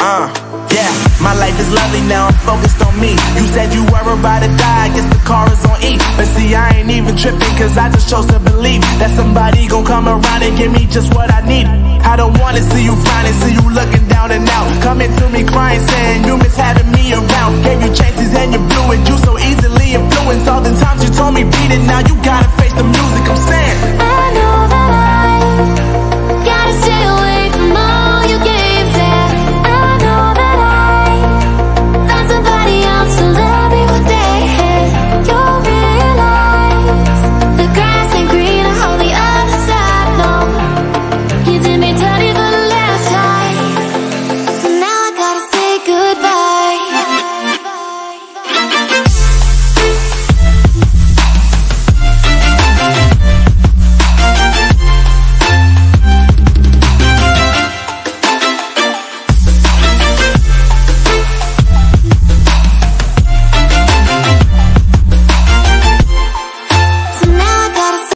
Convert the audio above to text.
Yeah, my life is lovely now, I'm focused on me. You said you were about to die, I guess the car is on E. But see, I ain't even tripping, cause I just chose to believe that somebody gon' come around and give me just what I need. I don't wanna see you frowning, see you looking down and out, coming to me crying, saying you miss having me around. Gave you chances and you blew it, you so easily influenced. All the times you told me beat it, now you gotta face the music. I'm saying